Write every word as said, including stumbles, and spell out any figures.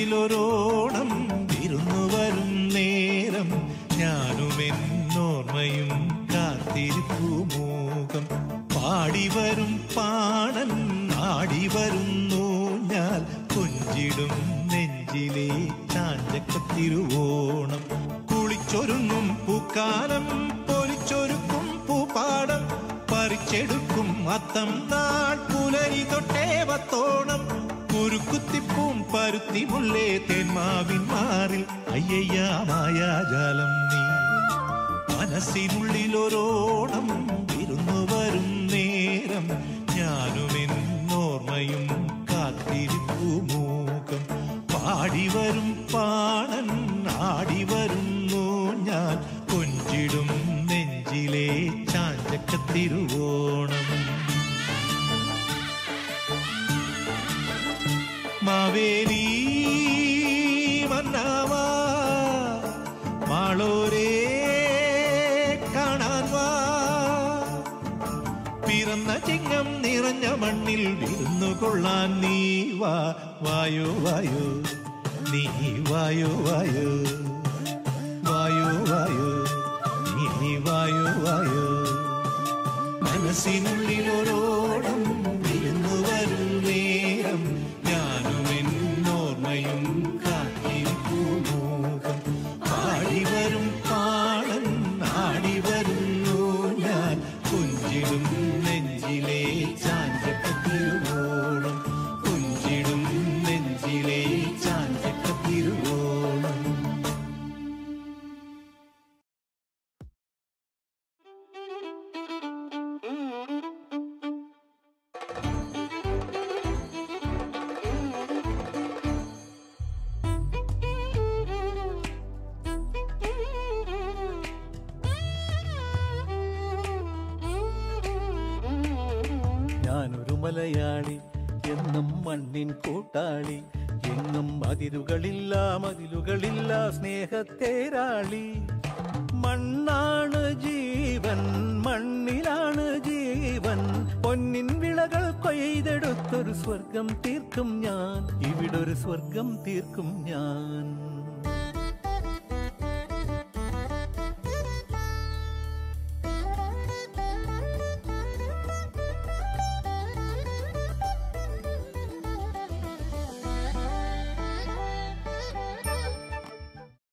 മനസ്സിനുള്ളിലൊരോണം വിരുന്നു വരും നേരം ഞാനുമെന്നോർമ്മയും കാത്തിരിപ്പു മൂകം പാടിവരും പാടൻ ആടിവരുന്നു ഞാൻ കൊഞ്ചിടും നെഞ്ചിലെ ചാഞ്ചക്കത്തിരുവോണം കുളിച്ചൊരുങ്ങും പൂക്കാലം പൊലിച്ചൊരുക്കും പൂപ്പാടം പറിച്ചെടുക്കും അത്തം നാൾ പുലരി തൊട്ടേവത്തോണം കുരുക്കുത്തിപ്പൂം പരുത്തി മുല്ലേ തെന്മാവിൻ മാറിൽ അയ്യയ്യ മായാജാലം നീ മനസ്സിനുള്ളിലൊരോണം വിരുന്നു വരും നേരം ഞാനുമെന്നോർമ്മയും കാത്തിരിപ്പു മൂകം പാടിവരും പാണൻ ആടിവരുന്നു ഞാൻ കൊഞ്ചിടും നെഞ്ചിലെ ചാഞ്ചക്കത്തിരുവോണം മാവേലി മന്നാവാ മാളോരേ കാണാൻ വാ പിറന്ന ചിങ്ങം നിറഞ്ഞ മണ്ണിൽ വിരുന്നു കൊള്ളാൻ നീ വാ വായോ വായോ നീ വായോ വായോ വായോ വായോ നീ വായോ വായോ മനസ്സിനുള്ളിലൊരോണം വിരുന്നു വരും നേരം ഞാനുമെന്നോർമ്മയും കാത്തിരിപ്പു മൂകം പാടിവരും പാടൻ ആടിവരുന്നു ഞാൻ കൊഞ്ചിടും നെഞ്ചിലെ ചാഞ്ചക്കത്തിരുവോണം കൊഞ്ചിടും നെഞ്ചിലെ ചാഞ്ചക്കത്തിരുവോണം മലയാളി എന്നും മണ്ണിൻ കൂട്ടാളി എങ്ങും അതിരുകളില്ല മതിലുകളില്ല സ്നേഹത്തേരാളി മണ്ണാണ് ജീവൻ മണ്ണിലാണ് ജീവൻ പൊന്നിൻ വിളകൾ കൊയ്തെടുത്തൊരു സ്വർഗം തീർക്കും ഞാൻ ഇവിടൊരു സ്വർഗം തീർക്കും ഞാൻ